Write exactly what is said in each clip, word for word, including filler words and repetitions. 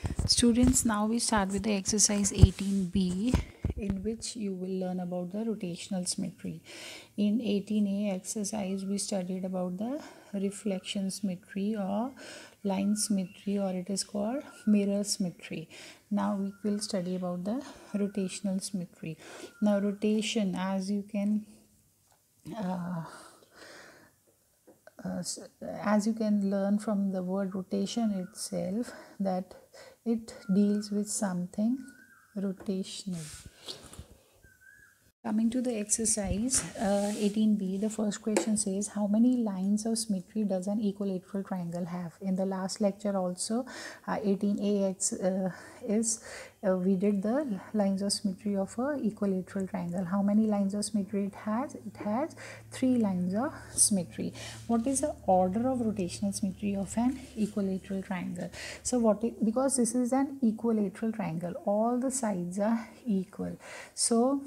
Students, now we start with the exercise eighteen B, in which you will learn about the rotational symmetry. In eighteen A exercise, we studied about the reflection symmetry or line symmetry, or it is called mirror symmetry. Now we will study about the rotational symmetry. Now rotation, as you can uh, uh, as you can learn from the word rotation itself, that it deals with something rotational. Coming to the exercise uh, eighteen B, the first question says, how many lines of symmetry does an equilateral triangle have? In the last lecture also, uh, eighteen A X uh, is uh, we did the lines of symmetry of a equilateral triangle. How many lines of symmetry it has? It has three lines of symmetry. What is the order of rotational symmetry of an equilateral triangle? So what it, because this is an equilateral triangle, all the sides are equal. So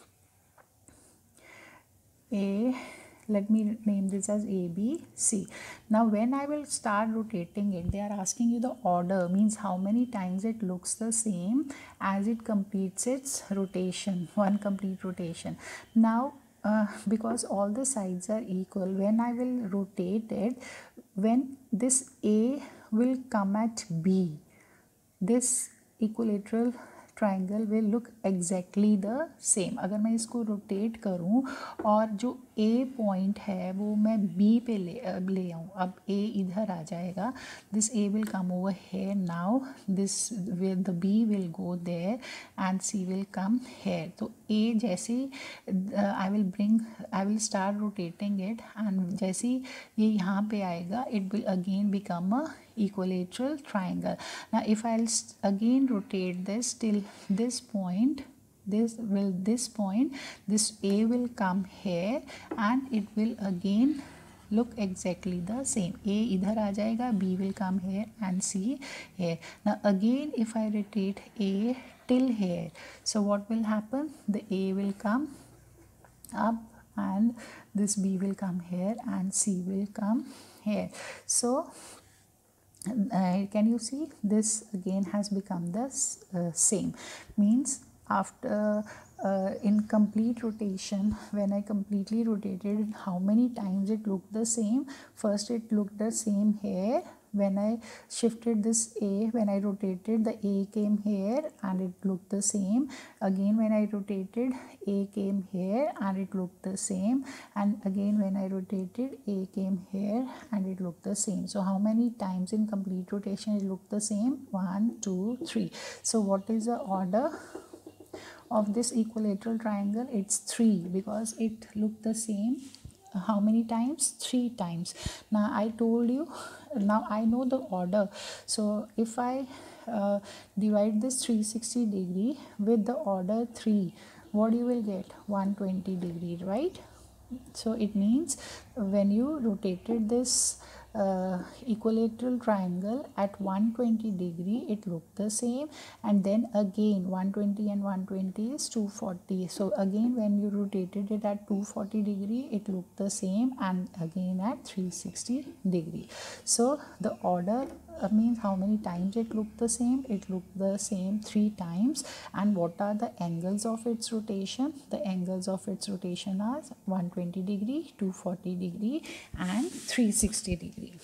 A, let me name this as A, B, C. Now when I will start rotating it, they are asking you the order, means how many times it looks the same as it completes its rotation, one complete rotation. Now uh, because all the sides are equal, when I will rotate it, when this A will come at B, this equilateral triangle will look exactly the same. अगर मैं इसको rotate करूं और जो ए point है वो मैं B पे ले ले आऊँ, अब ए इधर आ जाएगा, this A will come over here, now this will the B will go there and C will come here. तो ए जैसे I will bring I will start rotating it, and जैसे ये यहाँ पे आएगा, it will again become a equilateral triangle. Now if I'll again rotate this till this point, this will this point this A will come here and it will again look exactly the same. A idhar aa jayega, B will come here and C here. Now again if I rotate A till here, so what will happen? The A will come up and this B will come here and C will come here. So Uh, can you see this again has become the uh, same, means after uh, in complete rotation, when I completely rotated, how many times it looked the same? First it looked the same here. When I shifted this A, when I rotated, the A came here and it looked the same. Again when I rotated, A came here and it looked the same. And again when I rotated, A came here and it looked the same. So how many times in complete rotation it looked the same? One, two, three. So what is the order of this equilateral triangle? It's three, because it looked the same how many times? Three times. Now I told you, now I know the order. So if I uh, divide this three hundred sixty degree with the order three, what you will get? one hundred twenty degree, right? So it means when you rotated this uh, equilateral triangle at one hundred twenty degree, it looked the same, and then again one hundred twenty and one hundred twenty is two hundred forty. So again when you rotated it at two hundred forty degree, it looked the same, and again at three hundred sixty degree. So the order uh, means how many times it looked the same? It looked the same three times. And what are the angles of its rotation? The angles of its rotation are one hundred twenty degree, two hundred forty degree and three hundred sixty degree.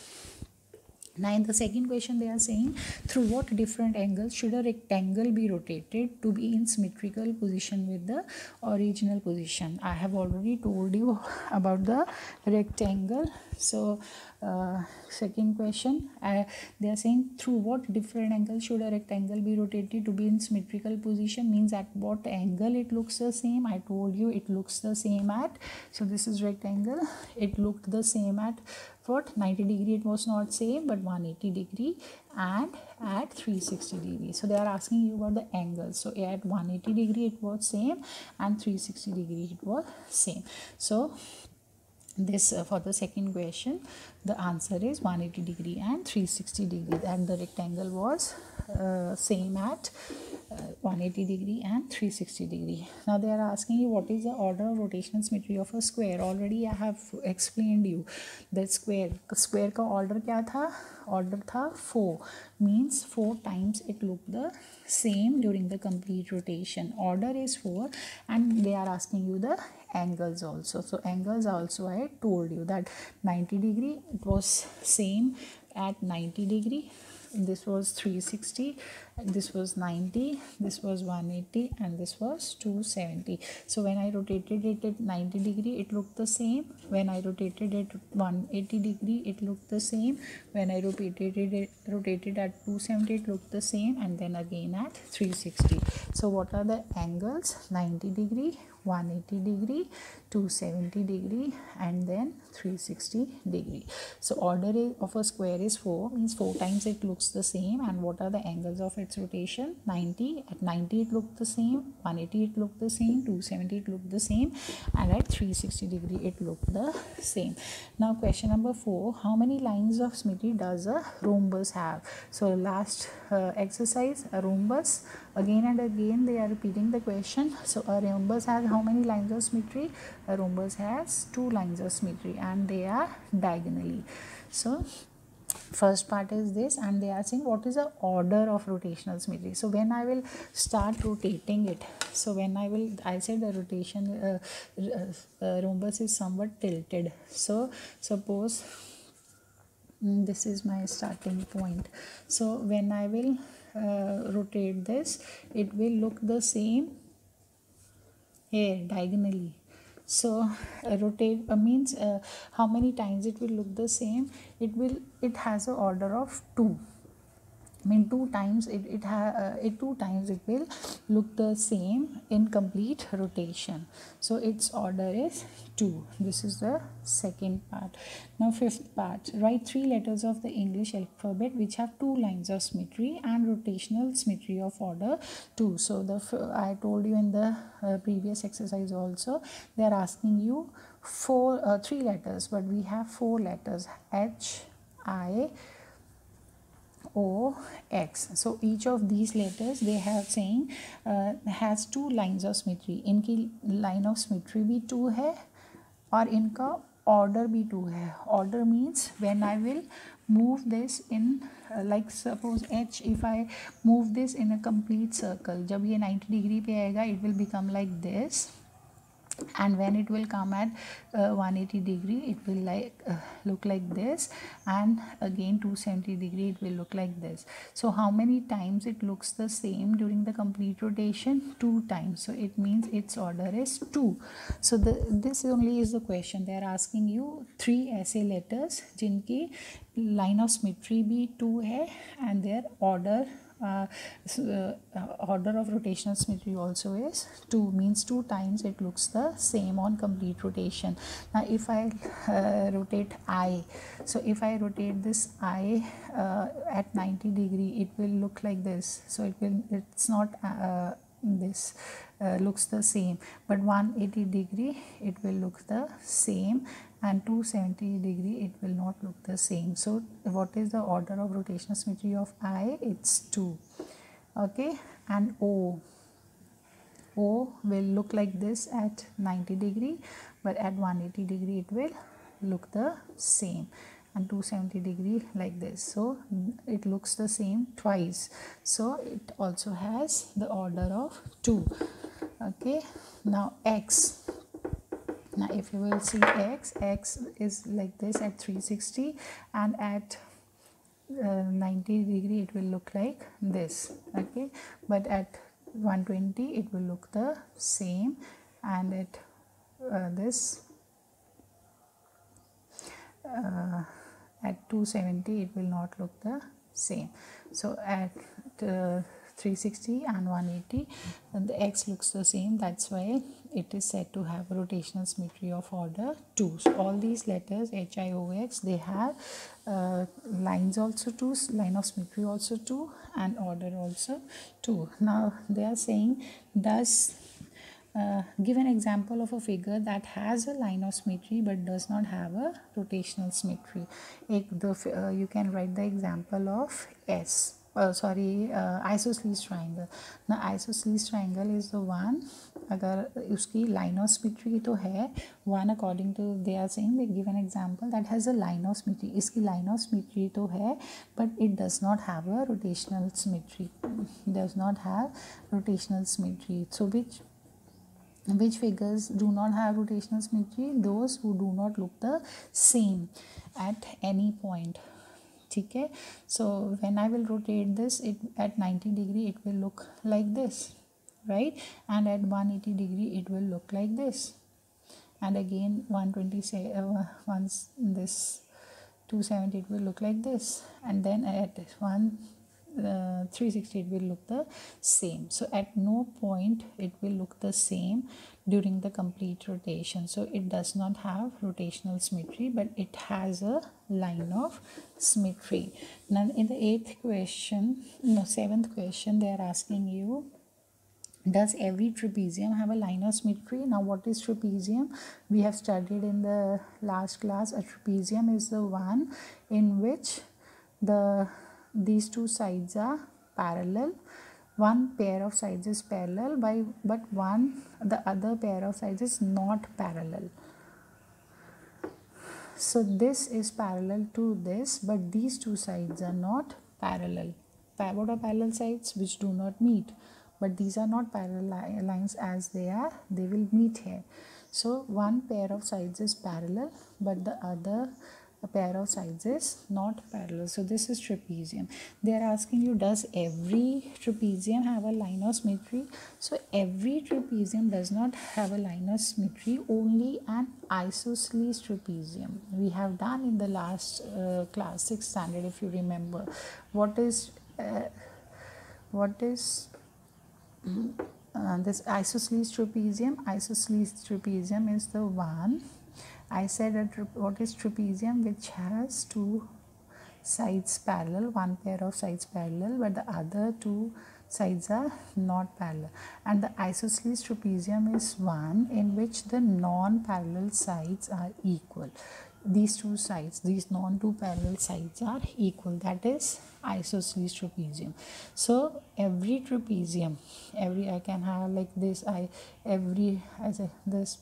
Now in the second question they are saying, through what different angles should a rectangle be rotated to be in symmetrical position with the original position? I have already told you about the rectangle. So uh, second question, uh, they are saying, through what different angle should a rectangle be rotated to be in symmetrical position, means at what angle it looks the same. I told you it looks the same at, so this is rectangle, it looked the same at what? ninety degree it was not same, but one hundred eighty degree and at three hundred sixty degree. So they are asking you about the angles. So at one hundred eighty degree it was same and three hundred sixty degree it was same. So this uh, for the second question, the answer is one hundred eighty degree and three hundred sixty degree, and the rectangle was uh, same at uh, one hundred eighty degree and three hundred sixty degree. Now they are asking you what is the order of rotational symmetry of a square. Already I have explained you that square square का order क्या था? Order था four, means four times it looked the same during the complete rotation. Order is four, and they are asking you the angles also. So angles also I told you that ninety degree, it was same at ninety degree, this was three hundred sixty, this was ninety, this was one hundred eighty, and this was two hundred seventy. So when I rotated it at ninety degree, it looked the same. When I rotated it at one hundred eighty degree, it looked the same. When I rotated it rotated at two hundred seventy, it looked the same, and then again at three hundred sixty. So what are the angles? ninety degree, one hundred eighty degree, two hundred seventy degree, and then three hundred sixty degree. So order of a square is four, means four times it looks the same. And what are the angles of its rotation? ninety. At ninety it looked the same, one hundred eighty it looked the same, two hundred seventy it looked the same, and at three hundred sixty degree it looked the same. Now question number four, how many lines of symmetry does a rhombus have? So last uh, exercise, a rhombus, again and again they are repeating the question. So a rhombus has how many lines of symmetry? A rhombus has two lines of symmetry, and they are diagonally. So first part is this, and they are saying what is the order of rotational symmetry. So when I will start rotating it, so when I will, I said the rotation uh, uh, uh, rhombus is somewhat tilted. So suppose mm, this is my starting point. So when I will uh, rotate this, it will look the same here diagonally. So uh, rotate uh, means uh, how many times it will look the same? It will it has a order of two. I mean two times it it, ha, uh, it two times it will look the same in complete rotation. So its order is two. This is the second part. Now fifth part, write three letters of the English alphabet which have two lines of symmetry and rotational symmetry of order two. So the I told you in the uh, previous exercise also, they are asking you four uh, three letters, but we have four letters: H, I, O, X. So each of these letters they have saying uh, has two lines of symmetry. इनकी line of symmetry भी two है और इनका order भी two है. Order means when I will move this in uh, like suppose H, if I move this in a complete circle, जब ये ninety degree पे आएगा, it will become like this. And when it will come at uh, one hundred eighty degree, it will like uh, look like this, and again two hundred seventy degree it will look like this. So how many times it looks the same during the complete rotation? Two times. So it means its order is two. So the this only is the question. They are asking you three ऐसे letters जिनकी line of symmetry भी two है and their order Uh, so, uh, order of rotational symmetry also is two, means two times it looks the same on complete rotation. Now if I uh, rotate I, so if I rotate this I uh, at ninety degree, it will look like this. So it will it's not uh, this uh, looks the same, but one hundred eighty degree it will look the same, and two hundred seventy degree it will not look the same. So what is the order of rotational symmetry of I? It's two. Okay, and O O will look like this at ninety degree, but at one hundred eighty degree it will look the same, and two hundred seventy degree like this. So it looks the same twice. So it also has the order of two. Okay, now X. Now if you will see X, X is like this at three hundred sixty, and at uh, ninety degree it will look like this. Okay, but at one hundred twenty it will look the same, and at uh, this uh, at two hundred seventy it will not look the same. So at uh, three hundred sixty and one hundred eighty, then the X looks the same. That's why it is said to have a rotational symmetry of order two. So all these letters H, I, O, X, they have uh, lines also two, line of symmetry also two, and order also two. Now they are saying, does uh, give an example of a figure that has a line of symmetry but does not have a rotational symmetry. Ek, the, uh, you can write the example of S. Uh, sorry, uh, isosceles triangle. Now isosceles triangle is the one अगर उसकी line of symmetry तो है one according to they are saying they give an example that has a line of symmetry. इसकी line of symmetry तो है but it does not have a rotational symmetry. Does not have rotational symmetry. So which which figures do not have rotational symmetry? Those who do not look the same at any point. Okay, so when I will rotate this, it at ninety degree it will look like this, right? And at one eighty degree it will look like this, and again one twenty say uh, once this two seventy it will look like this, and then at one uh, three sixty it will look the same. So at no point it will look the same during the complete rotation. So it does not have rotational symmetry, but it has a line of symmetry. Now in the eighth question, no seventh question, they are asking you, does every trapezium have a line of symmetry? Now what is trapezium? We have studied in the last class. A trapezium is the one in which the these two sides are parallel. One pair of sides is parallel by but one the other pair of sides is not parallel. So this is parallel to this, but these two sides are not parallel. What are parallel sides? Which do not meet. But these are not parallel lines as they are, they will meet here. So one pair of sides is parallel, but the other pair of sides is not parallel. So this is trapezium. They are asking you, does every trapezium have a line of symmetry? So every trapezium does not have a line of symmetry, only an isosceles trapezium. We have done in the last uh, class, sixth standard, if you remember. What is uh, what is uh, this isosceles trapezium? Isosceles trapezium is the one I said that what is trapezium, which has two sides parallel, one pair of sides parallel, but the other two sides are not parallel. And the isosceles trapezium is one in which the non-parallel sides are equal. These two sides, these non-two parallel sides are equal. That is isosceles trapezium. So every trapezium, every I can have like this. I every as a this.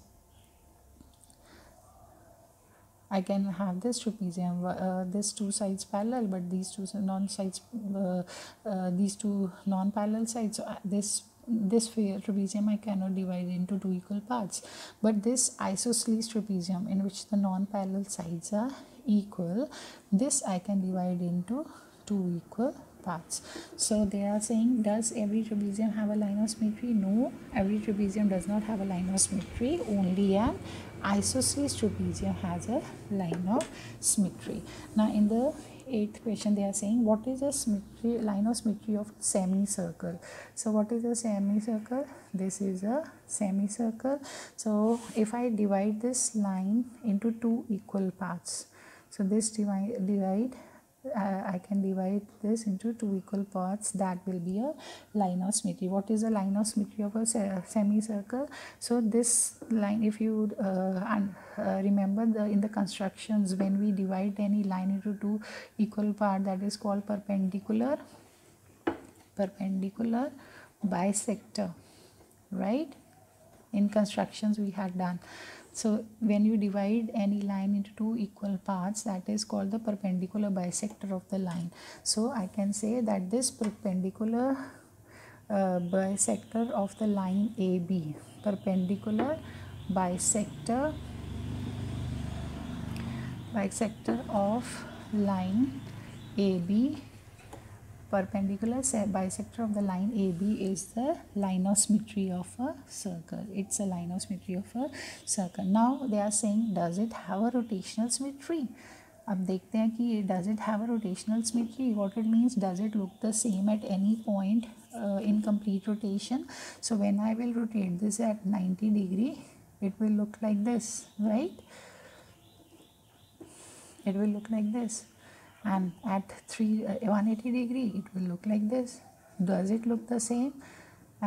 I can have this trapezium, uh, this two sides parallel, but these two non sides, uh, uh, these two non-parallel sides. So this this trapezium I cannot divide into two equal parts. But this isosceles trapezium, in which the non-parallel sides are equal, this I can divide into two equal parts. So they are saying, does every trapezium have a line of symmetry? No, every trapezium does not have a line of symmetry. Only an isosceles trapezium has a line of symmetry. Now in the eighth question they are saying, what is a symmetry line of symmetry of semicircle? So what is a semicircle? This is a semicircle. So if I divide this line into two equal parts, so this divide divide Uh, I can divide this into two equal parts. That will be a line of symmetry. What is the line of symmetry of a se- semicircle? So this line, if you uh, and, uh, remember the in the constructions, when we divide any line into two equal parts, that is called perpendicular perpendicular bisector, right? In constructions we had done. So when you divide any line into two equal parts, that is called the perpendicular bisector of the line. So I can say that this perpendicular uh, bisector of the line A B, perpendicular bisector bisector of line A B, perpendicular bisector of the line A B is the line of symmetry of a circle. It's a line of symmetry of a circle. Now they are saying, does it have a rotational symmetry? अब देखते हैं कि does it have a rotational symmetry? What it means, does it look the same at any point uh, in complete rotation? So when I will rotate this at ninety degree, it will look like this, right? It will look like this. And at three uh, one eighty degree it will look like this. Does it look the same? At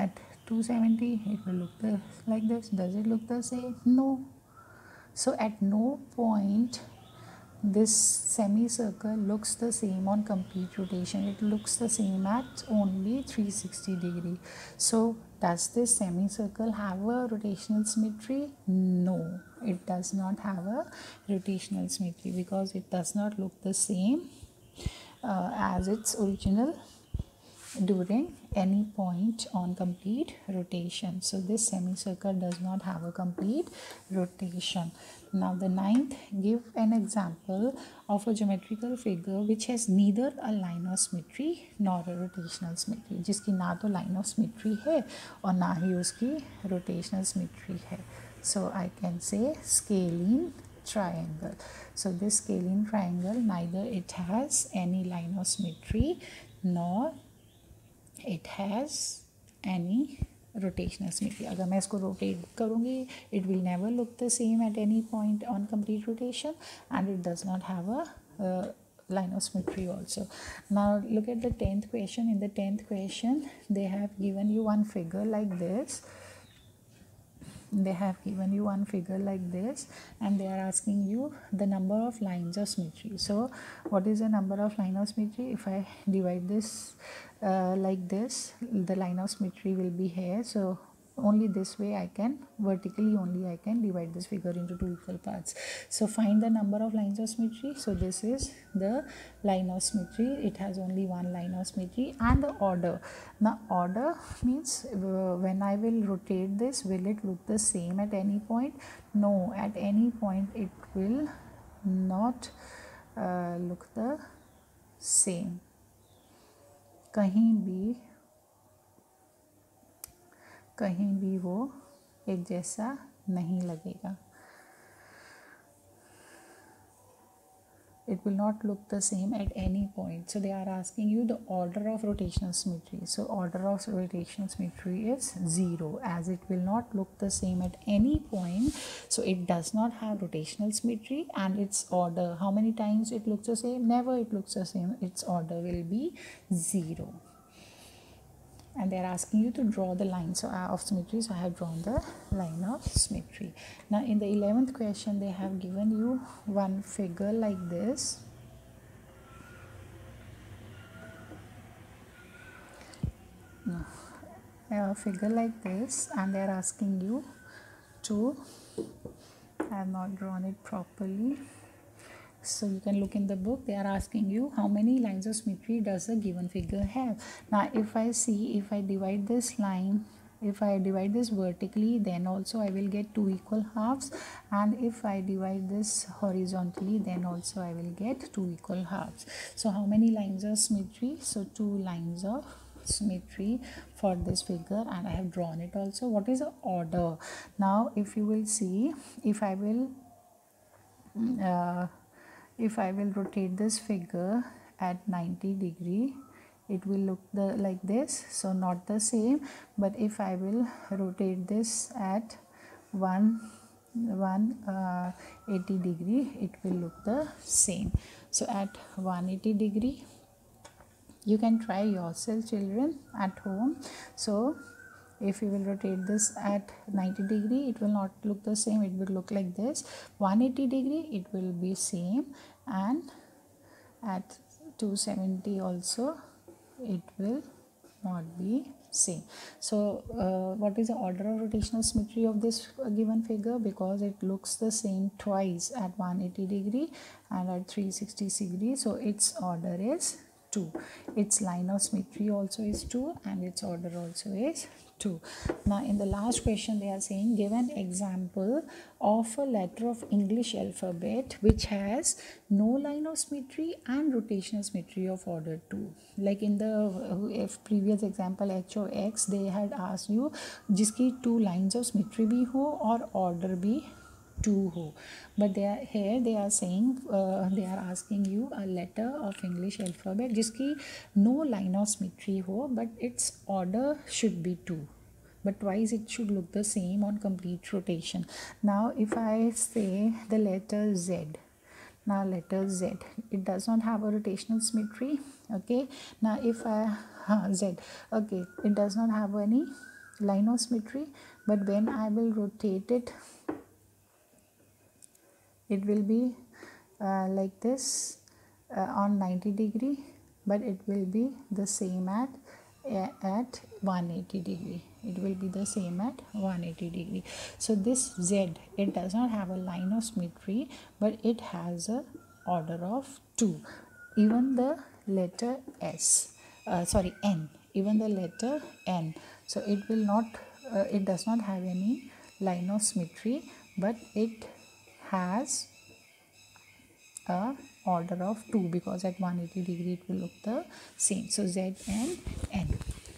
two seventy, it will look the, like this. Does it look the same? No. So at no point this semicircle looks the same on complete rotation. It looks the same at only three hundred sixty degree. So does this semicircle have a rotational symmetry? No, it does not have a rotational symmetry because it does not look the same uh, as its original during any point on complete rotation. So this semicircle does not have a complete rotation. Now the ninth, give an example of a geometrical figure which has neither a line of symmetry nor a rotational symmetry, जिसकी ना तो line of symmetry है और ना ही उसकी rotational symmetry है. So I can say scalene triangle. So this scalene triangle, neither it has any line of symmetry nor it has any rotational symmetry. अगर मैं इसको rotate करूँगी, it will never look the same at any point on complete rotation, and it does not have a uh, line of symmetry also. Now look at the tenth question. In the tenth question, they have given you one figure like this. They have given you one figure like this, and they are asking you the number of lines of symmetry. So what is the number of line of symmetry? If I divide this uh, like this, the line of symmetry will be here. So only this way I can, vertically only I can divide this figure into two equal parts. So find the number of lines of symmetry. So this is the line of symmetry. It has only one line of symmetry. And the order. Now order means uh, when I will rotate this, will it look the same at any point? No, at any point it will not uh, look the same. कहीं भी कहीं भी वो एक जैसा नहीं लगेगा. It will not look the same at any point. So they are asking you the order of rotational symmetry. So order of rotational symmetry is zero, as it will not look the same at any point. So it does not have rotational symmetry, and its order, how many times it looks the same? Never it looks the same. Its order will be zero. And they are asking you to draw the lines of symmetry. So I have drawn the line of symmetry. Now in the eleventh question, they have given you one figure like this. No, a figure like this, and they are asking you to, I have not drawn it properly, so you can look in the book. They are asking you how many lines of symmetry does a given figure have. Now if I see, if I divide this line, if I divide this vertically, then also I will get two equal halves, and if I divide this horizontally, then also I will get two equal halves. So how many lines of symmetry? So two lines of symmetry for this figure, and I have drawn it also. What is the order? Now if you will see, if I will uh, if I will rotate this figure at ninety degree, it will look the like this, so not the same. But if I will rotate this at one one uh, eighty degree, it will look the same. So at one eighty degree, you can try yourself, children, at home. So if you will rotate this at ninety degree, it will not look the same. It will look like this. one eighty degree, it will be same, and at two seventy also it will not be same. So uh, what is the order of rotational symmetry of this given figure? Because it looks the same twice at one eighty degree and at three sixty degree, so its order is two. Its line of symmetry also is two, and its order also is two. Now in the last question, they are saying, give an example of a letter of English alphabet which has no line of symmetry and rotational symmetry of order two. Like in the if previous example H O X, they had asked you जिसकी two lines of symmetry भी हो और order भी two हो, but they are here they are saying uh, they are asking you a letter of English alphabet जिसकी no line of symmetry हो, but its order should be two, but twice it should look the same on complete rotation. Now if I say the letter Z, now letter Z, it does not have a rotational symmetry. Okay, now if I uh, Z, okay, it does not have any line of symmetry, but when I will rotate it, it will be uh, like this uh, on ninety degree, but it will be the same at at one hundred eighty degree. It will be the same at one hundred eighty degree. So this Z, it does not have a line of symmetry, but it has a order of two. Even the letter S, uh, sorry N, even the letter N, so it will not uh, it does not have any line of symmetry, but it has a order of two, because at one hundred eighty degree it will look the same. So Z and N.